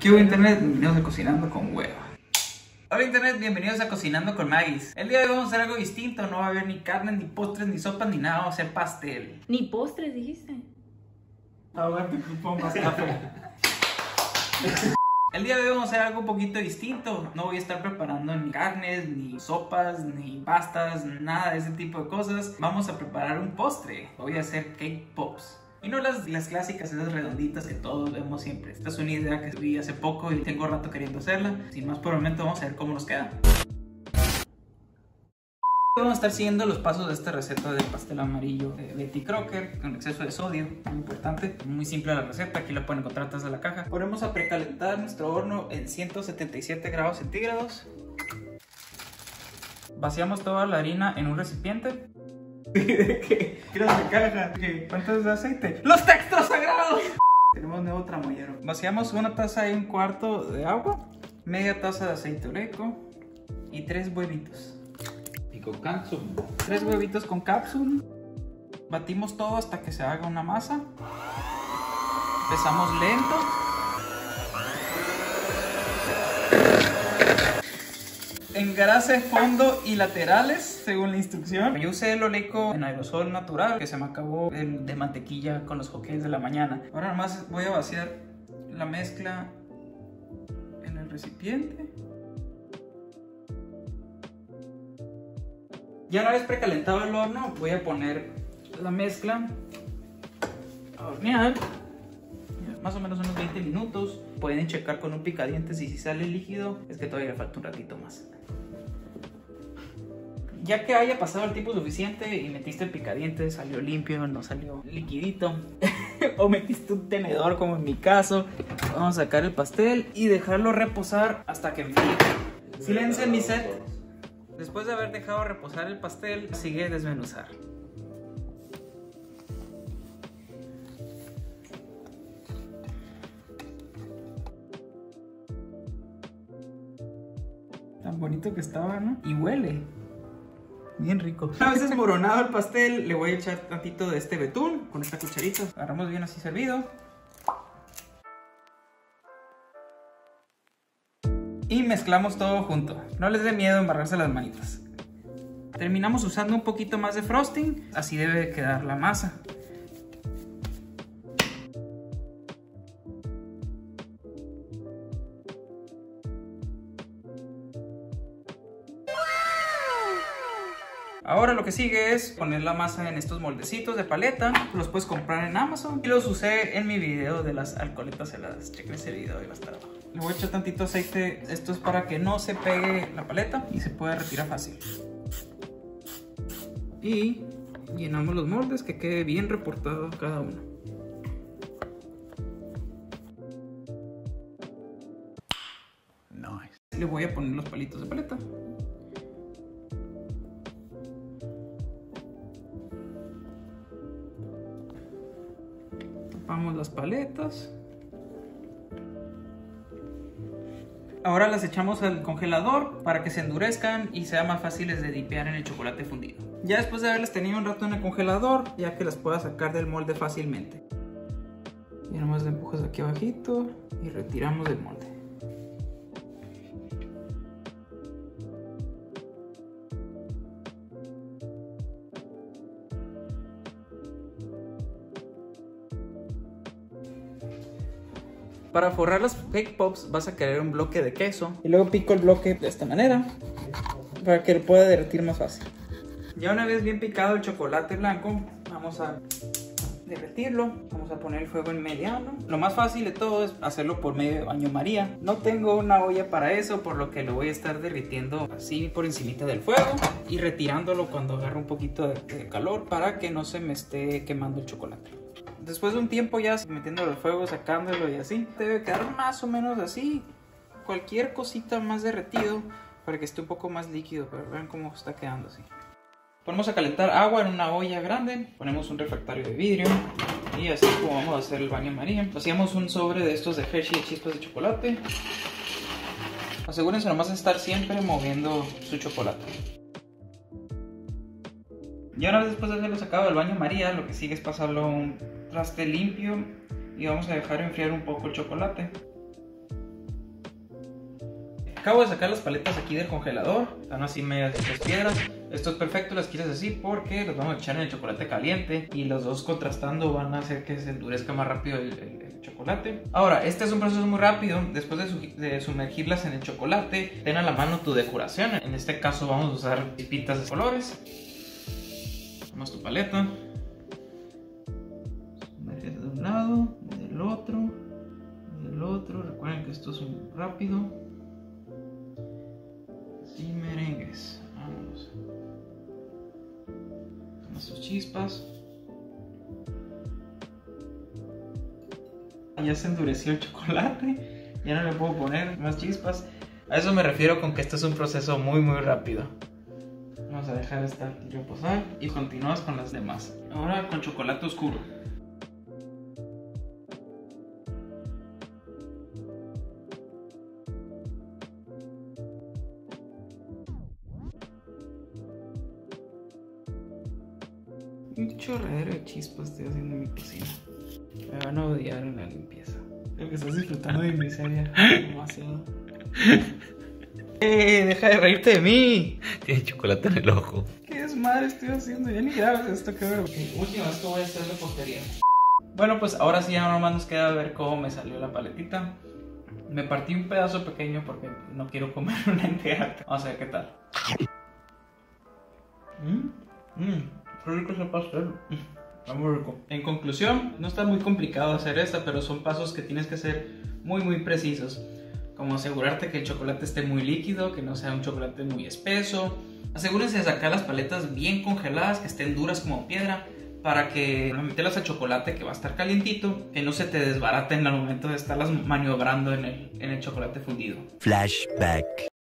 ¿Qué hubo, internet? Bienvenidos a Cocinando con Hueva. Hola internet, bienvenidos a Cocinando con Maggis. El día de hoy vamos a hacer algo distinto. No va a haber ni carne, ni postres, ni sopas, ni nada. Vamos a hacer pastel. Ni postres, dijiste. Ahogate que pongo más café. El día de hoy vamos a hacer algo un poquito distinto. No voy a estar preparando ni carnes, ni sopas, ni pastas, nada de ese tipo de cosas. Vamos a preparar un postre. Voy a hacer cake pops. Y no las clásicas, esas redonditas que todos vemos siempre. Esta es una idea que vi hace poco y tengo rato queriendo hacerla. Sin más por el momento, vamos a ver cómo nos queda. Vamos a estar siguiendo los pasos de esta receta del pastel amarillo de Betty Crocker con exceso de sodio, muy importante. Muy simple la receta, aquí la pueden encontrar atrás de la caja. Ponemos a precalentar nuestro horno en 177 grados centígrados. Vaciamos toda la harina en un recipiente. ¿De qué? Quiero de caja. ¿Cuántos de aceite? ¡Los textos sagrados! Tenemos nuevo tramoyero. Vaciamos una taza y un cuarto de agua, media taza de aceite oleico y 3 huevitos. Y con cápsula. 3 huevitos con cápsula. Batimos todo hasta que se haga una masa. Empezamos lento. Engrase fondo y laterales según la instrucción. Yo usé el oleico en aerosol natural, que se me acabó el de mantequilla con los hotcakes de la mañana. Ahora nomás voy a vaciar la mezcla en el recipiente. Ya una vez precalentado el horno, voy a poner la mezcla a hornear. Más o menos unos 20 minutos. Pueden checar con un picadientes y si sale líquido es que todavía le falta un ratito más. Ya que haya pasado el tiempo suficiente y metiste el picadientes, salió limpio, no salió liquidito, o metiste un tenedor como en mi caso, vamos a sacar el pastel y dejarlo reposar hasta que enfríe. Silencio en mi set. Después de haber dejado reposar el pastel, sigue desmenuzar. Tan bonito que estaba, ¿no? Y huele bien rico. Una vez desmoronado el pastel, le voy a echar tantito de este betún con esta cucharita. Agarramos bien así servido. Y mezclamos todo junto. No les dé miedo embarrarse las manitas. Terminamos usando un poquito más de frosting. Así debe quedar la masa. Ahora lo que sigue es poner la masa en estos moldecitos de paleta. Los puedes comprar en Amazon. Y los usé en mi video de las alcoholetas heladas. Chequen ese video y va a estar abajo. Le voy a echar tantito aceite. Esto es para que no se pegue la paleta y se pueda retirar fácil. Y llenamos los moldes, que quede bien reportado cada uno. Nice. Le voy a poner los palitos de paleta. Tapamos las paletas. Ahora las echamos al congelador para que se endurezcan y sean más fáciles de dipear en el chocolate fundido. Ya después de haberlas tenido un rato en el congelador, ya que las puedas sacar del molde fácilmente. Y nomás le empujas aquí abajito y retiramos del molde. Para forrar los cake pops vas a querer un bloque de queso y luego pico el bloque de esta manera para que lo pueda derretir más fácil. Ya una vez bien picado el chocolate blanco, vamos a derretirlo. Vamos a poner el fuego en mediano. Lo más fácil de todo es hacerlo por medio de baño María. No tengo una olla para eso, por lo que lo voy a estar derritiendo así por encimita del fuego y retirándolo cuando agarre un poquito de calor para que no se me esté quemando el chocolate. Después de un tiempo ya metiéndolo al fuego, sacándolo y así, debe quedar más o menos así. Cualquier cosita más derretido para que esté un poco más líquido, pero vean cómo está quedando así. Ponemos a calentar agua en una olla grande, ponemos un refractario de vidrio y así como vamos a hacer el baño María. Hacíamos un sobre de estos de Hershey de chispas de chocolate. Asegúrense nomás de estar siempre moviendo su chocolate. Y una vez después de haberlo sacado del baño María, lo que sigue es pasarlo a un traste limpio y vamos a dejar enfriar un poco el chocolate. Acabo de sacar las paletas aquí del congelador. Están así medias hechas piedras. Esto es perfecto, las quieres así porque los vamos a echar en el chocolate caliente. Y los dos contrastando van a hacer que se endurezca más rápido el chocolate. Ahora, este es un proceso muy rápido. Después de sumergirlas en el chocolate, ten a la mano tu decoración. En este caso vamos a usar pipitas de colores. Tomas tu paleta. Sumerges de un lado, del otro. Recuerden que esto es muy rápido. Así merengues. Vámonos. Toma sus chispas. Ya se endureció el chocolate. Ya no le puedo poner más chispas. A eso me refiero con que esto es un proceso muy rápido. Vamos a dejar esta aquí reposar y continuamos con las demás. Ahora con chocolate oscuro. Un chorrero de chispas estoy haciendo en mi cocina. Me van a odiar en la limpieza. Creo que estás disfrutando de mi miseria demasiado. Deja de reírte de mí. Tiene chocolate en el ojo. ¿Qué desmadre estoy haciendo? Ya ni grabes esto, que ver. Última vez que voy a hacer repostería. Bueno, pues ahora sí ya nomás nos queda ver cómo me salió la paletita. Me partí un pedazo pequeño porque no quiero comer una entera. Vamos a ver qué tal. Qué rico es el pastel. Está muy rico. En conclusión, no está muy complicado hacer esta, pero son pasos que tienes que hacer muy precisos. Como asegurarte que el chocolate esté muy líquido, que no sea un chocolate muy espeso. Asegúrense de sacar las paletas bien congeladas, que estén duras como piedra, para que al meterlas al chocolate que va a estar calientito, que no se te desbaraten al momento de estarlas maniobrando en el chocolate fundido. Flashback.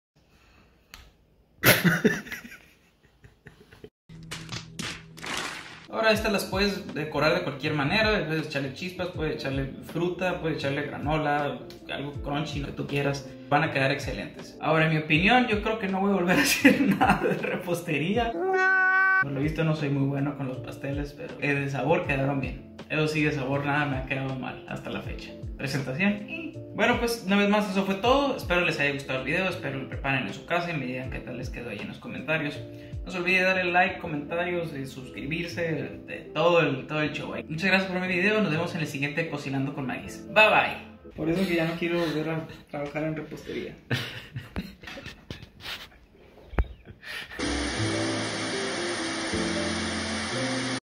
Ahora estas las puedes decorar de cualquier manera, puedes echarle chispas, puedes echarle fruta, puedes echarle granola, algo crunchy, lo que tú quieras. Van a quedar excelentes. Ahora, en mi opinión, yo creo que no voy a volver a hacer nada de repostería. Por lo visto no soy muy bueno con los pasteles, pero de sabor quedaron bien. Eso sí, de sabor nada me ha quedado mal hasta la fecha. Presentación y... Bueno, pues una vez más eso fue todo. Espero les haya gustado el video, espero lo preparen en su casa y me digan qué tal les quedó ahí en los comentarios. No se olviden de darle like, comentarios, de suscribirse, de todo el show ahí. Muchas gracias por ver mi video, nos vemos en el siguiente Cocinando con Maguis. Bye bye. Por eso que ya no quiero volver a trabajar en repostería.